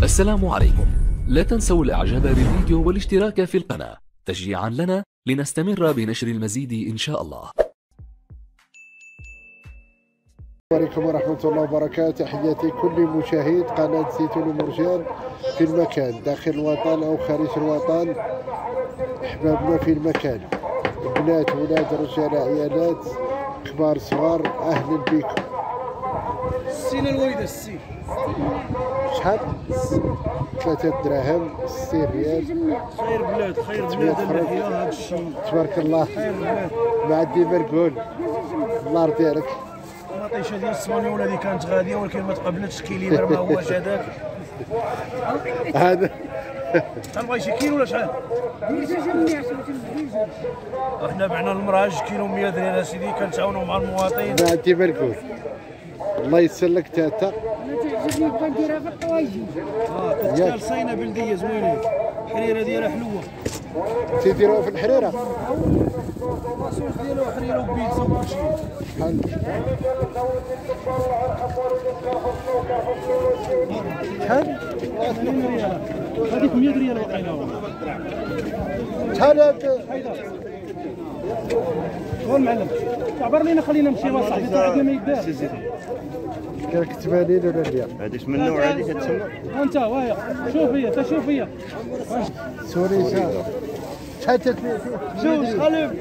السلام عليكم. لا تنسوا الاعجاب بالفيديو والاشتراك في القناة تشجيعا لنا لنستمر بنشر المزيد ان شاء الله. السلام عليكم ورحمة الله وبركاته. تحياتي كل مشاهد قناة زيتون ومرجان في المكان داخل الوطن أو خارج الوطن. أحبابنا في المكان، بنات ولاد رجال عيالات كبار صغار، أهلا بكم. السين الويدة السين شحال؟ 3 دراهم 60 ريال. خير بلاد خير بلاد اللحية هذا الشيء تبارك الله. خير بلاد ما عندي مرقول، الله يرضي عليك. المطيشة ديال الاسبانيولا اللي كانت غالية ولكن ما تقبلتش كيليبر ما هواش هذاك. هذا تنبغي شي كيلو ولا شحال؟ احنا بعنا المراج كيلو 100 درهم اسيدي كنتعاونوا مع المواطنين. ما عندي مرقول، الله يسر لك تاتا. انا تعجبني كنديرها في الطواجن. كتكال صينة بلدية زوينة، الحريرة ديالها حلوة. تيديروها في الحريرة. الصوص ديالو حريرة وبيتزا وكلشي. شحال؟ شحال؟ 80 ريال. هذيك 100 ريال وقيله. شحال هاد؟ هو المعلم عبر لينا خلينا نمشي مع صاحبي حتى عندنا ما يدار. كانك 80 ولا 100؟ هذيك من النوع هذه كتسمى انت وايا شوف هي تا شوف هي سوري شحال تتبيع؟ شوف خليم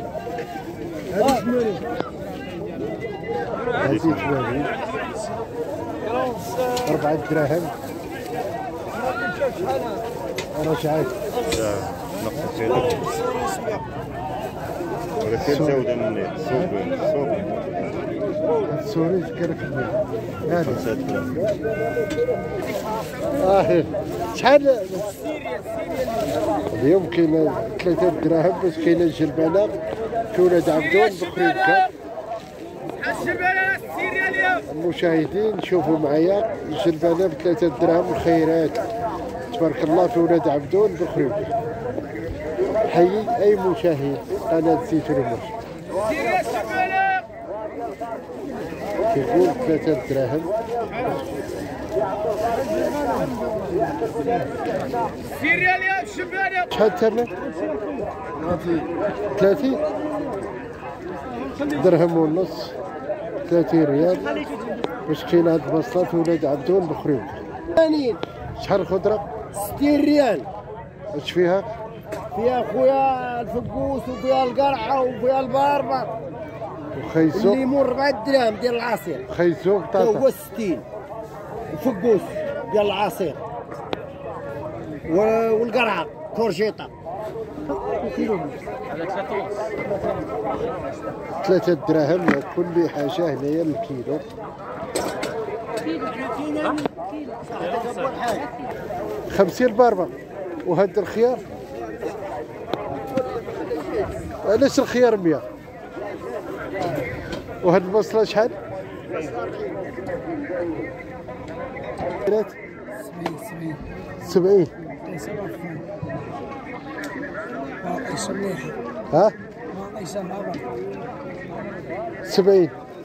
هذه 80 4 دراهم. رجعت نقص سيدك ولكن زودا من النيت سوق السوري كانك 100. هذه 5 دراهم. شحال اليوم؟ كاينه 3 دراهم باش كاينه الجلبانه في ولاد عبدون بخريبكا. المشاهدين شوفوا معايا الجلبانه ب 3 دراهم الخيرات تبارك الله في ولاد عبدون بخريبكا. حيي اي مشاهد قناه زيتون ومرجان. كيقول 3 دراهم. شحال الثمن؟ 30 درهم ونص، 30 ريال باش كاين هاد البصله في ولاد عبدون بخريوك. 80 شحال الخضره؟ 60 ريال. اش فيها؟ فيها خويا الفقوس وفيها القرعه وفيها الباربه. وخيزو الليمون 4 دراهم ديال العصير. خيزو هو بطاطا 60. وفقوس ديال العصير والقرعه كورجيطه. 3 دراهم كل حاجه هنايا الكيلو. 50 باربه. وهاد الخيار علاش الخيار 100؟ وهاد البصله شحال؟ 70. ها؟ 70.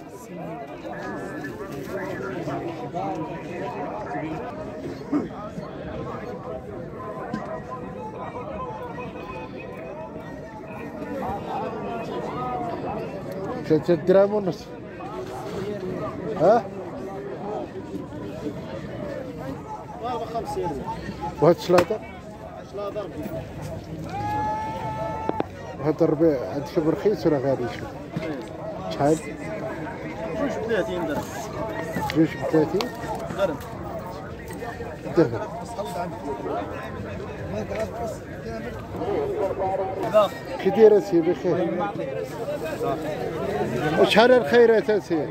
ثلاثة دراهم ونص. ها؟ 50. وهاد الشلاضة؟ وهاد الربيع عندكم رخيص ولا غالي شوف؟ شحال؟ 30 درهم. 30 درهم. كي داير اسيدي بخير؟ وشحال الخيرات اسيدي؟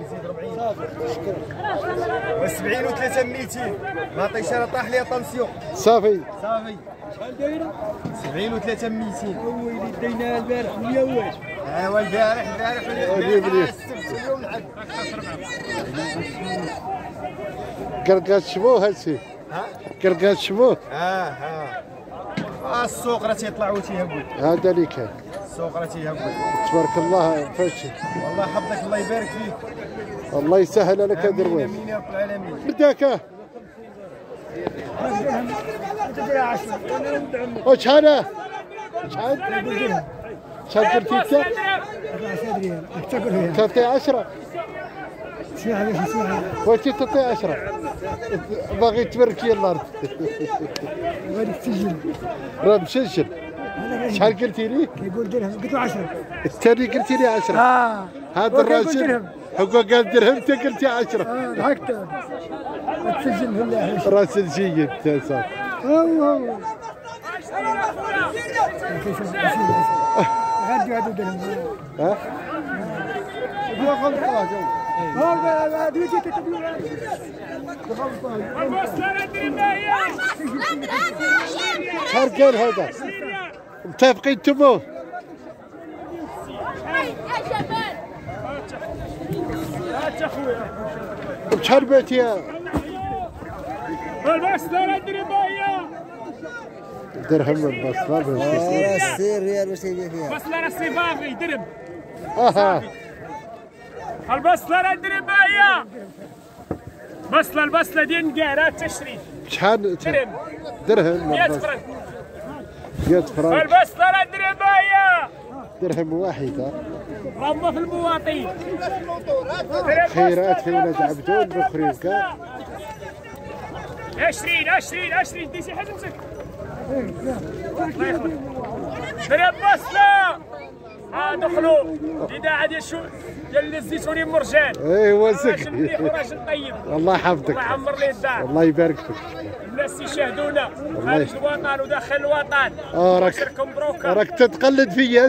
70 و3 200 ما عطيش انا طاح لي طنسيون صافي. شحال دايره؟ 70 و3 200. ويلي ديناها البارح 100 واش. ايوا البارح السبت اليوم الحد. قرقات شبوه هالشي. قرقات شبوه. السوق راه تيطلعوا تيهبوا. هذا اللي كان السوق راه تيهبوا. تبارك الله. فاش والله حفظك الله يبارك فيك. الله يسهل عليك هذا الرويس. امين يا رب العالمين. بداك وشحال؟ شحال؟ شحال قلتي انت؟ 10 ريال تاكل تعطي 10 فيها وانت تعطي 10 باغي تبركي الارض غادي تسجل راه مسجل شحال قلتي لي؟ كيقول درهم قلت له 10 الثاني قلتي لي 10 هذا الراجل هو قال درهم انت قلتي 10 هكذا تسجل بالله راسل جيد صافي هو غادي هذا درهم ها؟ هذا دويتي تتبيو شحال قال هذا؟ متفقين انتم؟ بشحال بعتيها؟ البصلة الدرباية درهم البصله السير ريال وسيدي فيها بصلة راسي باغي درب اها البصلة الدرباية البصلة ديال نقارة تشري شحال؟ درهم درهم 100 فرنك 100 فرنك البصلة الدرباية درهم واحد غمضة في المواطن خيرات في ولاد عبدون بخرين كاع 20 دي شي حاجة مسك الله يخليك درب بصلة دخلوا الإذاعة ديال الزيتوني مرجان ايوا راجل سك مليح وراجل طيب الله يحفظك الله يعمر ليه الدار الله يبارك فيك الناس يشاهدونا خارج الوطن وداخل الوطن راك بروكا راك تتقلد فيا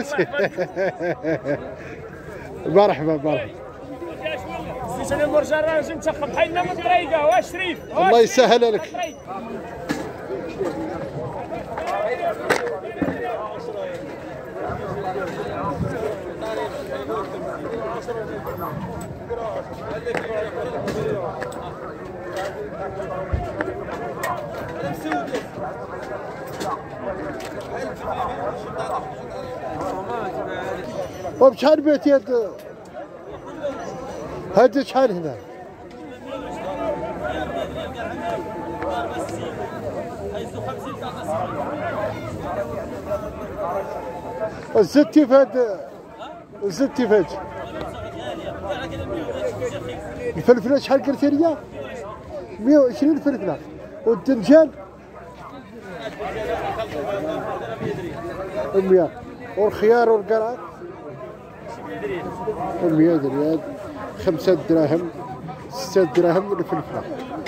مرحبا الزيتوني مرجان راجل متخب حينا من الطريقة وا شريف الله يسهل لك وبشحال بعتي هذا شحال هنا؟ الزتي فهاد الزتي فهاد الفلفله شحال قلتي لي؟ 120 فلفله والدنجال 100 والخيار والقرعه 100 ريال 5 دراهم 6 دراهم الفلفله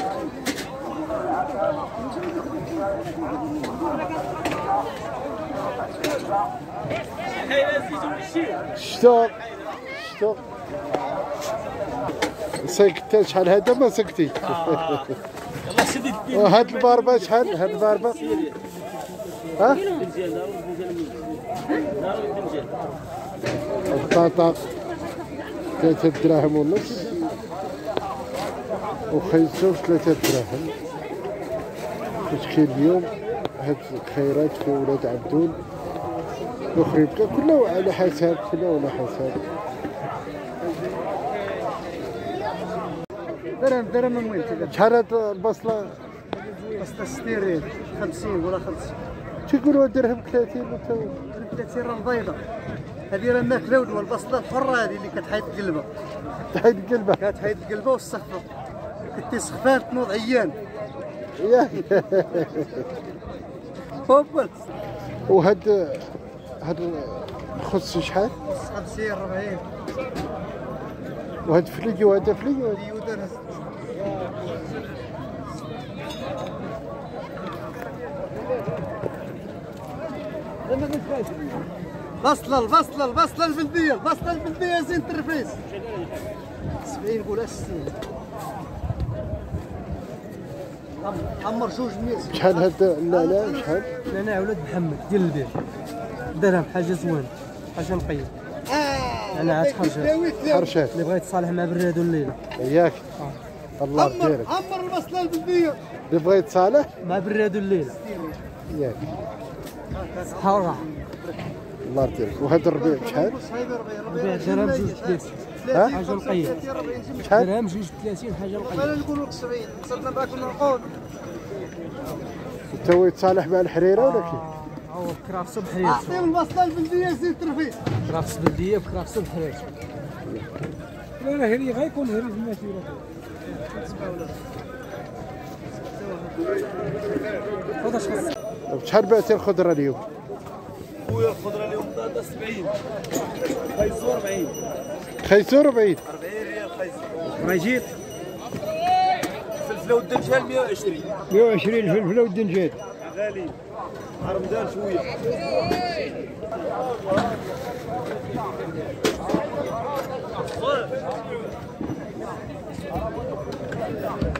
شتو سكتي شحال هذا ما سكتي وهاد الباربه شحال هاد الباربه ها البطاطا 3 دراهم ونص وخيزو 3 دراهم واش كاين اليوم هاد الخيرات في ولاد عبدون الاخرين كله على حساب كله على حساب درهم من وين تلقى؟ شحال هاد البصله؟ بصلة 60 ريال 50 ولا 50 تيقولوا درهم 30 30 راه بيضة هذه راه ماكلة والبصلة الحرة هذه اللي كتحيد قلبها تحيد قلبها كتحيد قلبها والسخفة كنتي سخفان تنوض عيان ياك هوبا وهاد الخص شحال؟ 50 40 وهاد فلي وهذا فلي درهم البصلة البلدية زين الترفيس 70 قولها 60 عمر 200 شحال هاد النعناع شحال؟ نعناع ولاد محمد ديال البيت درهم حاجه زوينه حاجه نقيه نعناعات حرشات اللي بغا يتصالح مع برادو الليله ياك الله يديرك عمر البصلة البلدية اللي بغا يتصالح مع برادو الليله ياك صحه وراحه الله يديرك وهاد الربيع شحال؟ ربيع درهم 2 ها؟ حاجه نقيه شحال؟ درهم 2 30 حاجه نقيه انا نقولوا لك 70 وصلنا معاك ونقول تو يتصالح مع الحريره ولا كيف؟ هو كرافس بحرير اعطيهم البصله البلديه زيد ترفيه. كرافس بلديه بكرافس بحرير. لا هري غيكون هري في المسيره. بشحال بعتي الخضره اليوم؟ خويا الخضره اليوم 70 خيزور 40 خيزور 40 ريال خيزور. راه يجيب الفلفله والدنجال 120 120 الفلفله والدنجال. غالي رمضان شويه.